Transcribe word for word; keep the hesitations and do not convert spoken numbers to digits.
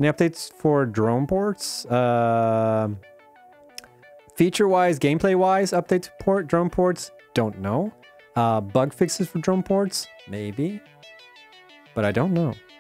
Any updates for drone ports? Uh, Feature-wise, gameplay-wise, update to port drone ports? Don't know. Uh, bug fixes for drone ports? Maybe. But I don't know.